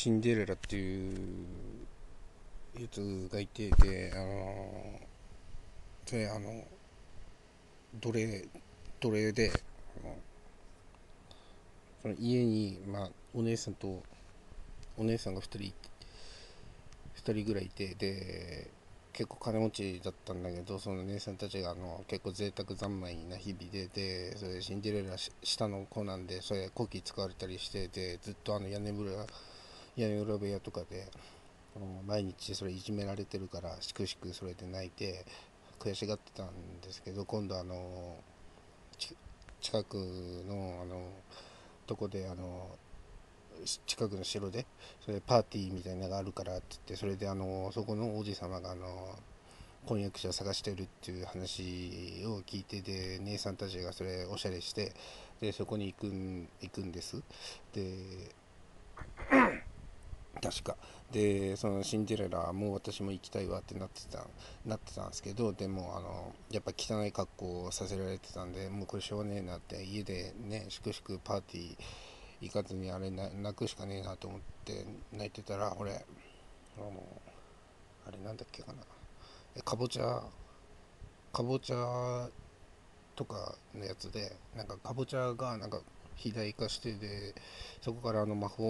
シンデレラっていうやつがいて、でそれ奴隷奴隷で、その家に、お姉さんが2人ぐらいいて、で結構金持ちだったんだけど、その姉さんたちが結構贅沢三昧な日々で、それシンデレラ下の子なんで、それこき使われたりして、でずっと屋根裏部屋とかで毎日それいじめられてるから、しくしくそれで泣いて悔しがってたんですけど、今度近くのとこで近くの城でそれパーティーみたいなのがあるからって言って、それでそこの王子様が婚約者を探してるっていう話を聞いて、で姉さんたちがそれおしゃれして、でそこに行くんです。で確かで、そのシンデレラもう私も行きたいわってなってたんですけど、でもやっぱ汚い格好をさせられてたんで、もうこれしょうがねえなって、家でねしくしくパーティー行かずに泣くしかねえなと思って泣いてたら、俺あれなんだっけかな、かぼちゃとかのやつで、なんかかぼちゃがなんか肥大化して、でそこから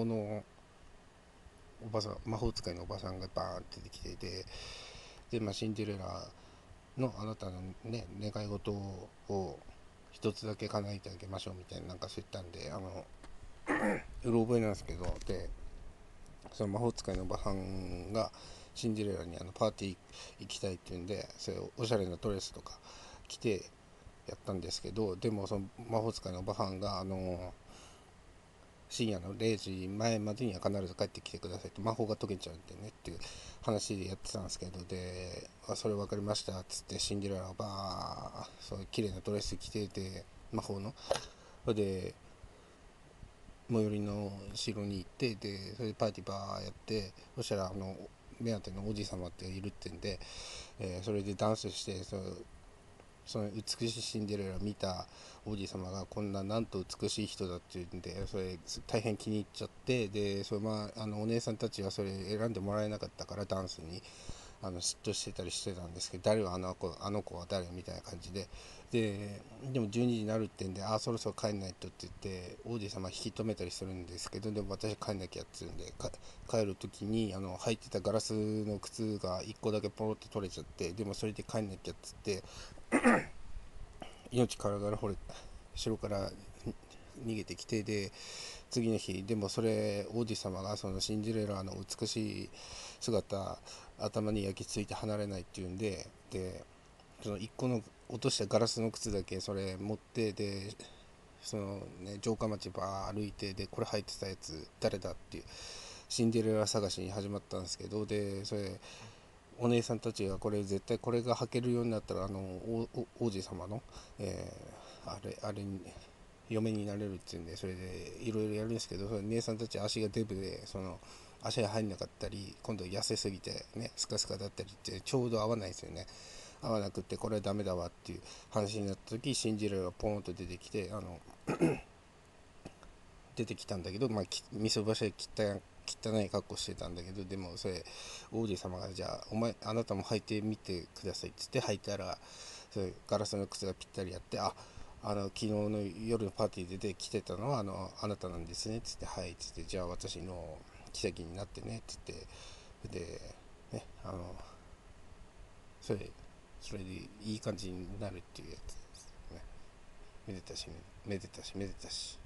魔法使いのおばさんがバーンって出てきて、シンデレラのあなたのね願い事を一つだけ叶えてあげましょうみたいな、なんかそう言ったんで、うろ覚えなんですけど、でその魔法使いのおばはんがシンデレラにパーティー行きたいって言うんで、それおしゃれなドレスとか着てやったんですけど、でもその魔法使いのおばはんが深夜の0時前までには必ず帰ってきてくださいって、魔法が解けちゃうんでねっていう話でやってたんですけど、でそれ分かりましたっつってシンデレラがそういう綺麗なドレス着てて、魔法ので最寄りの城に行って、でそれでパーティーやって、そしたら目当ての王子様っているってんで、それでダンスして、その美しいシンデレラを見た王子様がこんななんと美しい人だっていうんで、それ大変気に入っちゃって、でそれお姉さんたちはそれ選んでもらえなかったからダンスに嫉妬してたりしてたんですけど、誰はあの子は誰みたいな感じで、でも12時になるってんで、そろそろ帰んないとって言って王子様引き止めたりするんですけど、でも私帰んなきゃっつうんで、帰る時に履いてたガラスの靴が1個だけポロって取れちゃって、でもそれで帰んなきゃっつって命からがら城から逃げてきて、で次の日、でもそれ王子様がそのシンデレラの美しい姿頭に焼き付いて離れないっていうんで、その1個の落としたガラスの靴だけそれ持って、でそのね城下町歩いて、でこれ履いてたやつ誰だっていうシンデレラ探しに始まったんですけど、でそれお姉さんたちが絶対これが履けるようになったら王子様の、あれに嫁になれるっていうんで、それでいろいろやるんですけど、その姉さんたち足がデブで、足が入んなかったり、今度痩せすぎてねスカスカだったりってちょうど合わないですよね。合わなくって、これはダメだわっていう話になった時、シンデレラがポーンと出てきて、出てきたんだけど、みそばしで汚い格好してたんだけど、でもそれ王子様が、じゃああなたも履いてみてくださいっつって履いたら、それガラスの靴がぴったりあって、昨日の夜のパーティーで着てたのはあなたなんですねっつって、はいっつって、じゃあ私の奇跡になってねっつって、でねそれそれでいい感じになるっていうやつですね。めでたしめでたしめでたし。